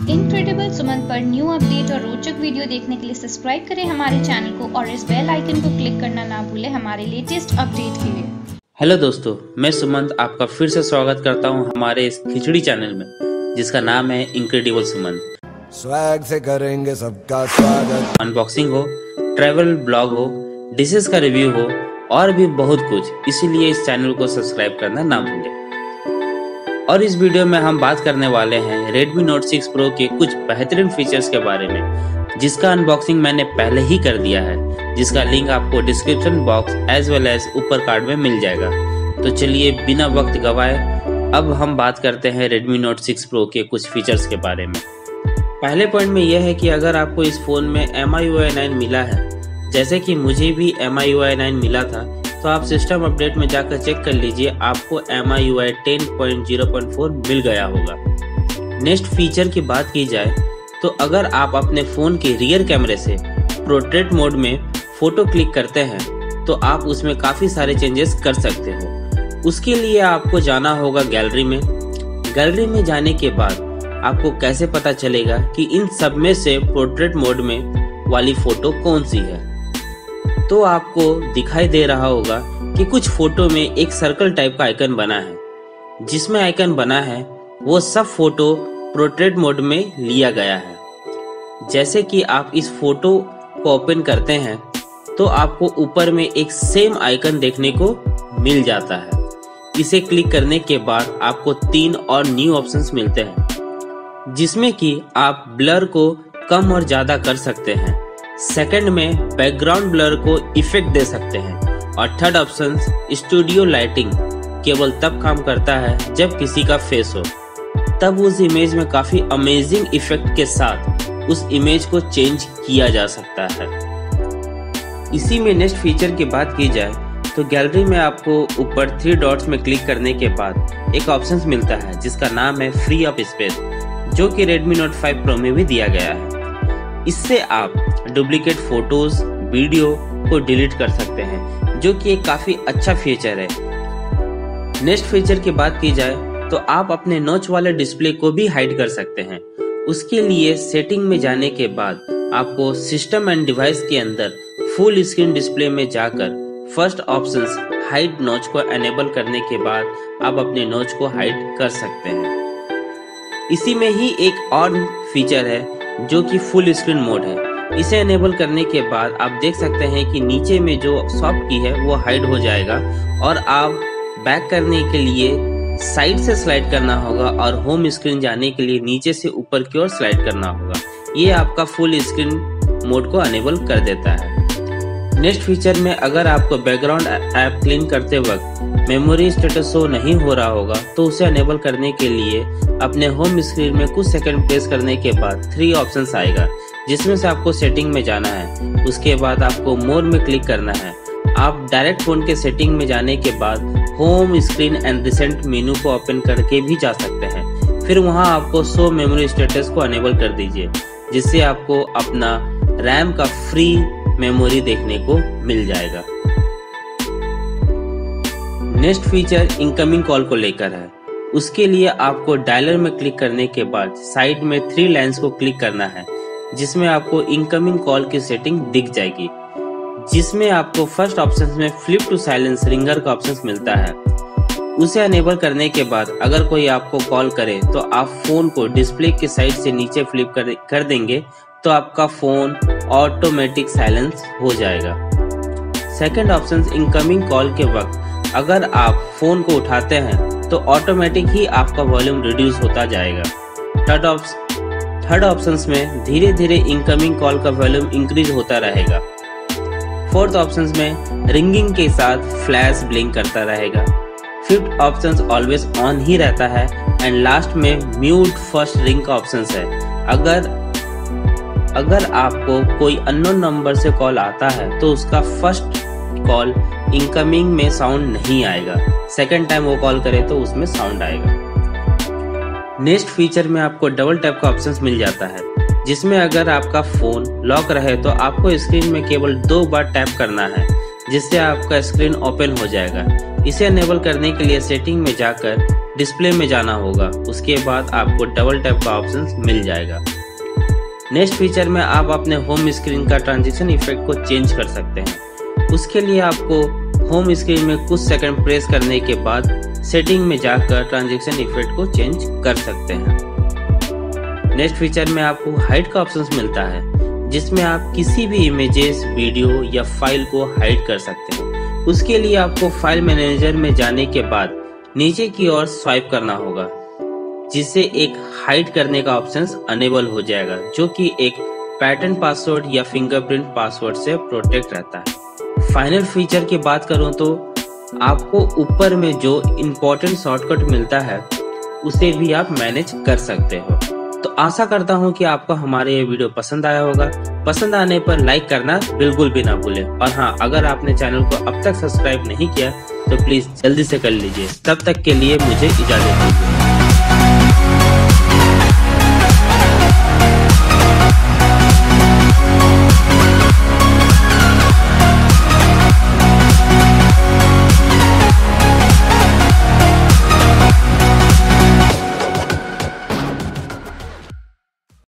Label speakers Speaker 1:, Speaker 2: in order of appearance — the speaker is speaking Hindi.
Speaker 1: इनक्रेडिबल सुमन पर न्यू अपडेट और रोचक वीडियो देखने के लिए सब्सक्राइब करें हमारे चैनल को और इस बेल आइकन को क्लिक करना ना भूलें हमारे लेटेस्ट अपडेट के लिए।
Speaker 2: हेलो दोस्तों, मैं सुमंत आपका फिर से स्वागत करता हूं हमारे इस खिचड़ी चैनल में जिसका नाम है इनक्रेडिबल सुमंत।
Speaker 3: स्वैग से करेंगे सबका स्वागत।
Speaker 2: अनबॉक्सिंग हो, ट्रैवल ब्लॉग हो, डिशेस का रिव्यू हो और भी बहुत कुछ, इसीलिए इस चैनल को सब्सक्राइब करना ना भूलें। और इस वीडियो में हम बात करने वाले हैं Redmi Note 6 Pro के कुछ बेहतरीन फीचर्स के बारे में, जिसका अनबॉक्सिंग मैंने पहले ही कर दिया है, जिसका लिंक आपको description box as well as ऊपर कार्ड में मिल जाएगा। तो चलिए बिना वक्त गवाए अब हम बात करते हैं Redmi Note 6 Pro के कुछ फीचर्स के बारे में। पहले पॉइंट में यह है कि अगर आपको इस फोन में MIUI 9 मिला है, जैसे कि मुझे भी MIUI 9 मिला था, तो आप सिस्टम अपडेट में जाकर चेक कर लीजिए, आपको MIUI 10.0.4 मिल गया होगा। नेक्स्ट फीचर की बात की जाए तो अगर आप अपने फ़ोन के रियर कैमरे से पोर्ट्रेट मोड में फ़ोटो क्लिक करते हैं तो आप उसमें काफ़ी सारे चेंजेस कर सकते हो। उसके लिए आपको जाना होगा गैलरी में। गैलरी में जाने के बाद आपको कैसे पता चलेगा कि इन सब में से पोर्ट्रेट मोड में वाली फ़ोटो कौन सी है, तो आपको दिखाई दे रहा होगा कि कुछ फोटो में एक सर्कल टाइप का आइकन बना है। जिसमें आइकन बना है वो सब फोटो पोर्ट्रेट मोड में लिया गया है। जैसे कि आप इस फोटो को ओपन करते हैं तो आपको ऊपर में एक सेम आइकन देखने को मिल जाता है। इसे क्लिक करने के बाद आपको 3 और न्यू ऑप्शंस मिलते हैं, जिसमें कि आप ब्लर को कम और ज़्यादा कर सकते हैं। सेकंड में बैकग्राउंड ब्लर को इफेक्ट दे सकते हैं और थर्ड ऑप्शन स्टूडियो लाइटिंग केवल तब काम करता है जब किसी का फेस हो, तब उस इमेज में काफ़ी अमेजिंग इफेक्ट के साथ उस इमेज को चेंज किया जा सकता है। इसी में नेक्स्ट फीचर की बात की जाए तो गैलरी में आपको ऊपर 3 डॉट्स में क्लिक करने के बाद एक ऑप्शन मिलता है जिसका नाम है फ्री अप स्पेस, जो कि Redmi Note 5 Pro में भी दिया गया है। इससे आप डुप्लीकेट फोटोज वीडियो को डिलीट कर सकते हैं, जो कि एक काफ़ी अच्छा फीचर है। नेक्स्ट फीचर की बात की जाए तो आप अपने नॉच वाले डिस्प्ले को भी हाइड कर सकते हैं। उसके लिए सेटिंग में जाने के बाद आपको सिस्टम एंड डिवाइस के अंदर फुल स्क्रीन डिस्प्ले में जाकर फर्स्ट ऑप्शन हाइड नॉच को एनेबल करने के बाद आप अपने नॉच को हाइड कर सकते हैं। इसी में ही एक और फीचर है जो कि फुल स्क्रीन मोड है। इसे एनेबल करने के बाद आप देख सकते हैं कि नीचे में जो सॉफ्ट की है वो हाइड हो जाएगा और आप बैक करने के लिए साइड से स्लाइड करना होगा और होम स्क्रीन जाने के लिए नीचे से ऊपर की ओर स्लाइड करना होगा। ये आपका फुल स्क्रीन मोड को एनेबल कर देता है। नेक्स्ट फीचर में अगर आपको बैकग्राउंड ऐप क्लीन करते वक्त मेमोरी स्टेटस शो नहीं हो रहा होगा तो उसे एनेबल करने के लिए अपने होम स्क्रीन में कुछ सेकंड प्रेस करने के बाद 3 ऑप्शंस आएगा, जिसमें से आपको सेटिंग में जाना है। उसके बाद आपको मोर में क्लिक करना है। आप डायरेक्ट फोन के सेटिंग में जाने के बाद home screen and recent menu को ओपन करके भी जा सकते हैं। फिर वहां आपको शो मेमोरी स्टेटस को एनेबल कर दीजिए, जिससे आपको अपना रैम का फ्री मेमोरी देखने को मिल जाएगा। नेक्स्ट फीचर इनकमिंग कॉल को लेकर है। उसके लिए आपको डायलर में क्लिक करने के बाद साइड में 3 लाइंस को क्लिक करना है, जिसमें आपको इनकमिंग कॉल की सेटिंग दिख जाएगी, जिसमें आपको फर्स्ट ऑप्शन में फ्लिप टू साइलेंस रिंगर का ऑप्शन मिलता है। उसे एनेबल करने के बाद अगर कोई आपको कॉल करे तो आप फोन को डिस्प्ले की साइड से नीचे फ्लिप कर देंगे तो आपका फोन ऑटोमेटिक साइलेंस हो जाएगा। सेकंड ऑप्शन इनकमिंग कॉल के वक्त अगर आप फोन को उठाते हैं तो ऑटोमेटिक ही आपका वॉल्यूम रिड्यूस होता जाएगा। थर्ड ऑप्शन में धीरे धीरे इनकमिंग कॉल का वॉल्यूम इंक्रीज होता रहेगा। फोर्थ ऑप्शन में रिंगिंग के साथ फ्लैश ब्लिंक करता रहेगा। फिफ्थ ऑप्शन ऑलवेज ऑन ही रहता है एंड लास्ट में म्यूट फर्स्ट रिंग का ऑप्शन है। अगर आपको कोई अननोन नंबर से कॉल आता है तो उसका फर्स्ट कॉल इनकमिंग में साउंड नहीं आएगा, सेकंड टाइम वो कॉल करे तो उसमें साउंड आएगा। नेक्स्ट फीचर में आपको डबल टैप का ऑप्शन मिल जाता है, जिसमें अगर आपका फोन लॉक रहे तो आपको स्क्रीन में केवल 2 बार टैप करना है, जिससे आपका स्क्रीन ओपन हो जाएगा। इसे एनेबल करने के लिए सेटिंग में जाकर डिस्प्ले में जाना होगा, उसके बाद आपको डबल टैप का ऑप्शन मिल जाएगा। नेक्स्ट फीचर में आप अपने होम स्क्रीन का ट्रांजिशन इफेक्ट को चेंज कर सकते हैं। उसके लिए आपको होम स्क्रीन में कुछ सेकंड प्रेस करने के बाद सेटिंग में जाकर ट्रांजिशन इफेक्ट को चेंज कर सकते हैं। नेक्स्ट फीचर में आपको हाइड का ऑप्शन मिलता है, जिसमें आप किसी भी इमेजेस, वीडियो या फाइल को हाइड कर सकते हैं। उसके लिए आपको फाइल मैनेजर में जाने के बाद नीचे की ओर स्वाइप करना होगा, जिससे एक हाइड करने का ऑप्शन अनेबल हो जाएगा, जो कि एक पैटर्न पासवर्ड या फिंगरप्रिंट पासवर्ड से प्रोटेक्ट रहता है। फाइनल फीचर की बात करूं तो आपको ऊपर में जो इम्पोर्टेंट शॉर्टकट मिलता है उसे भी आप मैनेज कर सकते हो। तो आशा करता हूं कि आपको हमारे ये वीडियो पसंद आया होगा। पसंद आने पर लाइक करना बिल्कुल भी ना भूलें। और हाँ, अगर आपने चैनल को अब तक सब्सक्राइब नहीं किया तो प्लीज जल्दी से कर लीजिए। तब तक के लिए मुझे इजाजत दीजिए।